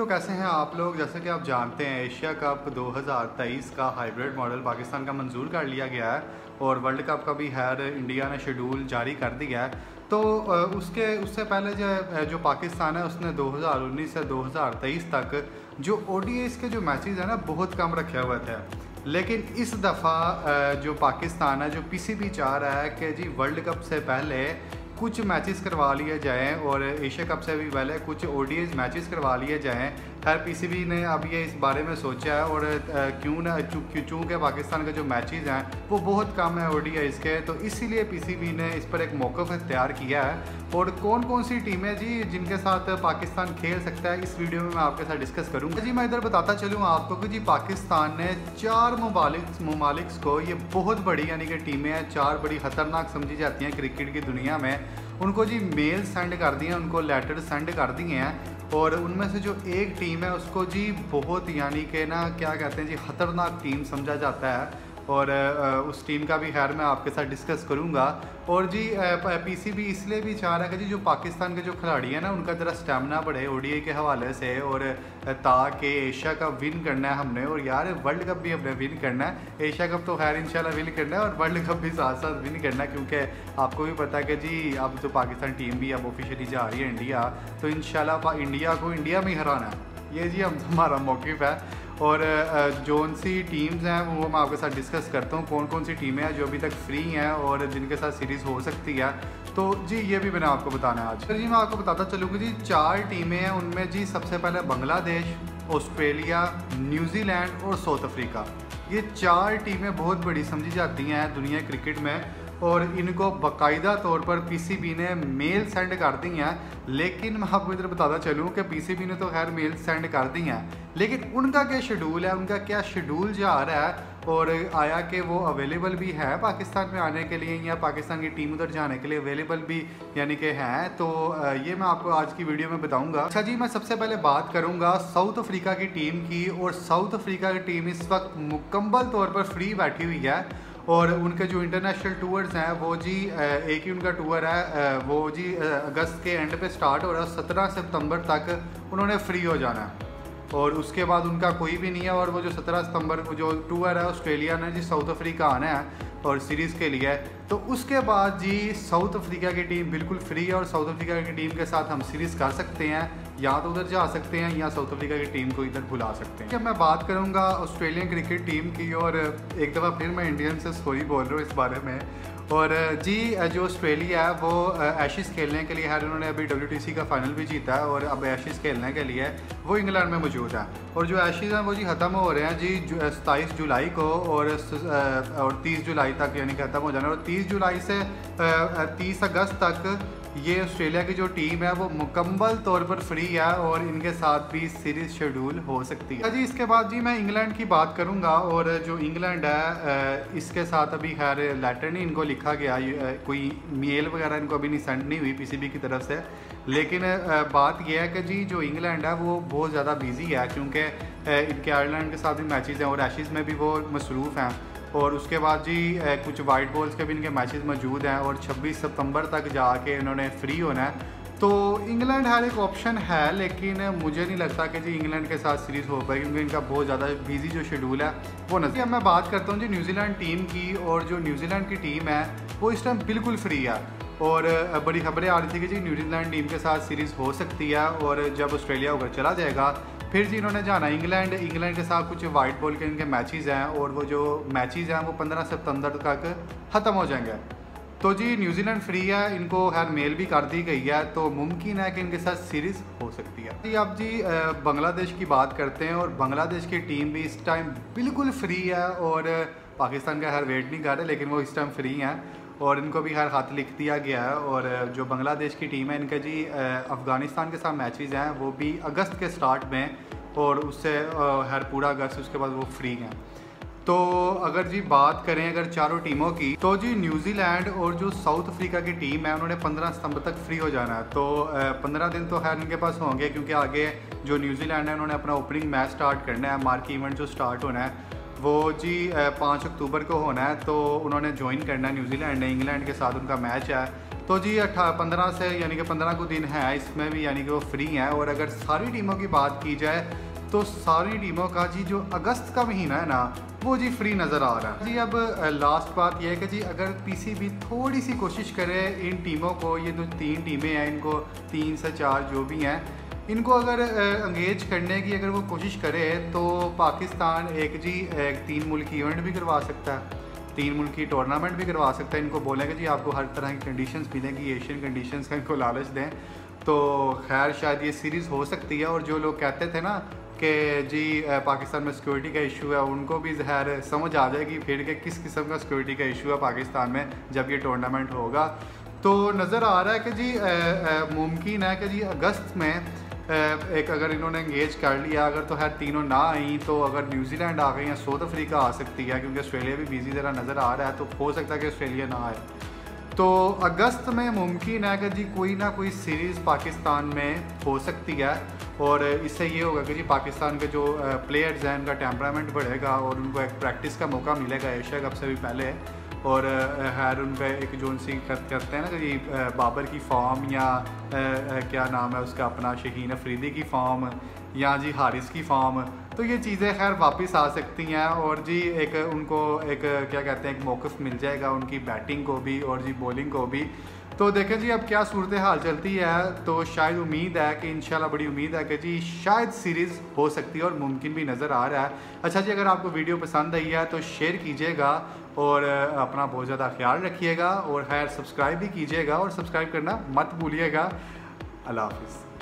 तो कैसे हैं आप लोग। जैसे कि आप जानते हैं एशिया कप 2023 का हाइब्रिड मॉडल पाकिस्तान का मंजूर कर लिया गया है और वर्ल्ड कप का भी इंडिया ने शेड्यूल जारी कर दिया है। तो उससे पहले जो पाकिस्तान है उसने 2019 से 2023 तक जो ओडीआईज़ के जो मैचेस हैं ना बहुत कम रखे हुए थे। लेकिन इस दफ़ा जो पाकिस्तान है जो पीसीबी चाह रहा है कि जी वर्ल्ड कप से पहले कुछ मैचेस करवा लिए जाएँ और एशिया कप से भी पहले कुछ ओडीआईज़ मैचेस करवा लिए जाएँ। खैर पीसीबी ने अब ये इस बारे में सोचा है और चूँकि पाकिस्तान के जो मैचेस हैं वो बहुत कम है ओडीआईज़ के, तो इसीलिए पीसीबी ने इस पर एक मौक़िफ़ इख्तियार किया है। और कौन कौन सी टीमें जी जिनके साथ पाकिस्तान खेल सकता है इस वीडियो में मैं आपके साथ डिस्कस करूँगा। जी मैं इधर बताता चलूँ आपको कि जी पाकिस्तान ने 4 ममालिक को, ये बहुत बड़ी यानी कि टीमें हैं, 4 बड़ी ख़तरनाक समझी जाती हैं क्रिकेट की दुनिया में, उनको जी मेल सेंड कर दिए हैं, उनको लेटर सेंड कर दिए हैं। और उनमें से जो एक टीम है उसको जी बहुत यानी कि ना क्या कहते हैं जी ख़तरनाक टीम समझा जाता है और उस टीम का भी खैर मैं आपके साथ डिस्कस करूंगा। और जी पीसीबी इसलिए भी चाह रहा है कि जी जो पाकिस्तान के जो खिलाड़ी हैं ना उनका ज़रा स्टेमिना बढ़े ओडीआई के हवाले से, और ताकि एशिया कप विन करना है हमने और यार वर्ल्ड कप भी हमने विन करना है। एशिया कप तो खैर इंशाल्लाह विन करना है और वर्ल्ड कप भी साथ साथ विन करना है, क्योंकि आपको भी पता है कि जी अब तो पाकिस्तान टीम भी अब ऑफिशियली जा रही है इंडिया, तो इंशाल्लाह इंडिया को इंडिया में ही हराना है। ये जी हमारा मौक़िफ़ है। और जोन सी टीम्स हैं वो मैं आपके साथ डिस्कस करता हूँ, कौन कौन सी टीमें हैं जो अभी तक फ्री हैं और जिनके साथ सीरीज़ हो सकती है। तो जी ये भी मैंने आपको बताना है आज। फिर जी मैं आपको बताता चलूँ कि जी 4 टीमें हैं, उनमें जी सबसे पहले बांग्लादेश, ऑस्ट्रेलिया, न्यूजीलैंड और साउथ अफ्रीका। ये 4 टीमें बहुत बड़ी समझी जाती हैं दुनिया क्रिकेट में और इनको बाकायदा तौर पर पीसीबी ने मेल सेंड कर दी हैं। लेकिन मैं आपको इधर बताता चलूँ कि पीसीबी ने तो खैर मेल सेंड कर दी हैं, लेकिन उनका क्या शेड्यूल है, उनका क्या शेड्यूल जा रहा है और आया कि वो अवेलेबल भी है पाकिस्तान में आने के लिए या पाकिस्तान की टीम उधर जाने के लिए अवेलेबल भी यानी कि हैं, तो ये मैं आपको आज की वीडियो में बताऊंगा। अच्छा जी मैं सबसे पहले बात करूंगा साउथ अफ्रीका की टीम की, और साउथ अफ्रीका की टीम इस वक्त मुकम्मल तौर पर फ्री बैठी हुई है और उनके जो इंटरनेशनल टूर्स हैं वो जी एक ही उनका टूर है, वो जी अगस्त के एंड पे स्टार्ट हो रहा है, 17 सितंबर तक उन्होंने फ्री हो जाना है और उसके बाद उनका कोई भी नहीं है। और वो जो 17 सितंबर को जो टूर है ऑस्ट्रेलिया ने जी साउथ अफ्रीका आना है और सीरीज़ के लिए, तो उसके बाद जी साउथ अफ्रीका की टीम बिल्कुल फ्री है और साउथ अफ्रीका की टीम के साथ हम सीरीज़ कर सकते हैं, या तो उधर जा सकते हैं या साउथ अफ्रीका की टीम को इधर बुला सकते हैं। जब मैं बात करूंगा ऑस्ट्रेलियन क्रिकेट टीम की, और एक दफ़ा फिर मैं इंडियन से सॉरी बोल रहा हूँ इस बारे में, और जी जो ऑस्ट्रेलिया है वो एशेज़ खेलने के लिए है, उन्होंने अभी WTC का फाइनल भी जीता है और अब एशेज़ खेलने के लिए वो इंग्लैंड में मौजूद है। और जो एशेज़ हैं वो जी ख़त्म हो रहे हैं जी 27 जुलाई को और 30 जुलाई तक यानी ख़त्म हो जाना है, और 30 जुलाई से 30 अगस्त तक ये ऑस्ट्रेलिया की जो टीम है वो मुकम्मल तौर पर फ्री है और इनके साथ भी सीरीज़ शेड्यूल हो सकती है। जी इसके बाद जी मैं इंग्लैंड की बात करूंगा, और जो इंग्लैंड है इसके साथ अभी खैर लेटर नहीं इनको लिखा गया, कोई मेल वगैरह इनको अभी नहीं सेंड नहीं हुई पीसीबी की तरफ से। लेकिन बात यह है कि जी जो इंग्लैंड है वो बहुत ज़्यादा बिजी है, क्योंकि इनके आयरलैंड के साथ भी मैचेज़ हैं और एशेज़ में भी वो मसरूफ़ हैं, और उसके बाद जी कुछ वाइट बॉल्स के भी इनके मैचेस मौजूद हैं और 26 सितंबर तक जाके इन्होंने फ्री होना है। तो इंग्लैंड हर एक ऑप्शन है, लेकिन मुझे नहीं लगता कि जी इंग्लैंड के साथ सीरीज़ हो पाएगी क्योंकि इनका बहुत ज़्यादा बिजी जो शेड्यूल है वो नज़र। अब मैं बात करता हूँ जी न्यूजीलैंड टीम की, और जो न्यूजीलैंड की टीम है वो इस टाइम बिल्कुल फ्री है और बड़ी खबरें आ रही थी कि जी न्यूजीलैंड टीम के साथ सीरीज़ हो सकती है, और जब ऑस्ट्रेलिया होकर चला जाएगा फिर जी इन्होंने जाना इंग्लैंड के साथ कुछ वाइट बॉल के इनके मैचेस हैं, और वो जो मैचेस हैं वो 15 सितंबर तक ख़त्म हो जाएंगे। तो जी न्यूजीलैंड फ्री है, इनको खैर मेल भी कर दी गई है, तो मुमकिन है कि इनके साथ सीरीज़ हो सकती है। जी अब जी बांग्लादेश की बात करते हैं, और बांग्लादेश की टीम भी इस टाइम बिल्कुल फ्री है और पाकिस्तान का खैर वेट नहीं कर रहे, लेकिन वो इस टाइम फ्री हैं और इनको भी खैर खत लिख दिया गया है। और जो बांग्लादेश की टीम है इनका जी अफ़गानिस्तान के साथ मैचेस हैं वो भी अगस्त के स्टार्ट में, और उससे हर पूरा अगस्त उसके बाद वो फ्री हैं। तो अगर जी बात करें अगर चारों टीमों की, तो जी न्यूजीलैंड और जो साउथ अफ्रीका की टीम है उन्होंने 15 सितंबर तक फ्री हो जाना है, तो 15 दिन तो खैर इनके पास होंगे, क्योंकि आगे जो न्यूजीलैंड है उन्होंने अपना ओपनिंग मैच स्टार्ट करना है, मार्की इवेंट जो स्टार्ट होना है वो जी 5 अक्टूबर को होना है, तो उन्होंने ज्वाइन करना है न्यूजीलैंड ने, इंग्लैंड के साथ उनका मैच है। तो जी 15 से यानी कि 15 को दिन है इसमें भी, यानी कि वो फ्री हैं। और अगर सारी टीमों की बात की जाए तो सारी टीमों का जी जो अगस्त का महीना है ना वो जी फ्री नज़र आ रहा है जी। अब लास्ट बात यह है कि जी अगर पीसीबी थोड़ी सी कोशिश करे इन टीमों को, ये जो 3 टीमें हैं इनको 3 से 4 जो भी हैं, इनको अगर अंगेज करने की अगर वो कोशिश करे तो पाकिस्तान एक 3 मुल्की इवेंट भी करवा सकता है, 3 मुल्की टूर्नामेंट भी करवा सकता है। इनको बोलेंगे जी आपको हर तरह की कंडीशंस मिलेंगी, एशियन कंडीशंस का इनको लालच दें तो खैर शायद ये सीरीज़ हो सकती है। और जो लोग कहते थे ना कि जी पाकिस्तान में सिक्योरिटी का इशू है, उनको भी ज़हर समझ आ जाएगी फिर कि किस किस्म का सिक्योरिटी का इशू है पाकिस्तान में जब ये टूर्नामेंट होगा। तो नज़र आ रहा है कि जी मुमकिन है कि जी अगस्त में एक अगर इन्होंने इंगेज कर लिया, अगर तो खैर तीनों ना आई तो अगर न्यूजीलैंड आ गई या साउथ अफ्रीका आ सकती है, क्योंकि ऑस्ट्रेलिया भी बिजी ज़रा नज़र आ रहा है, तो हो सकता है कि ऑस्ट्रेलिया ना आए। तो अगस्त में मुमकिन है कि जी कोई ना कोई सीरीज़ पाकिस्तान में हो सकती है। और इससे ये होगा कि जी पाकिस्तान के जो प्लेयर्स हैं उनका टेम्परामेंट बढ़ेगा और उनको एक प्रैक्टिस का मौका मिलेगा एशिया कप से भी पहले। और खैर उन पर एक जो उनसी करते हैं ना कि जी बाबर की फॉर्म या क्या नाम है उसका अपना शहीन अफरीदी की फॉर्म या जी हारिस की फॉर्म, तो ये चीज़ें खैर वापस आ सकती हैं। और जी एक उनको एक क्या कहते हैं एक मौक़िफ़ मिल जाएगा उनकी बैटिंग को भी और जी बॉलिंग को भी। तो देखें जी अब क्या सूरत हाल चलती है। तो शायद उम्मीद है कि इंशाल्लाह बड़ी उम्मीद है कि जी शायद सीरीज़ हो सकती है और मुमकिन भी नज़र आ रहा है। अच्छा जी अगर आपको वीडियो पसंद आई है तो शेयर कीजिएगा और अपना बहुत ज़्यादा ख्याल रखिएगा और खैर सब्सक्राइब भी कीजिएगा और सब्सक्राइब करना मत भूलिएगा। अल्लाह हाफ़िज़।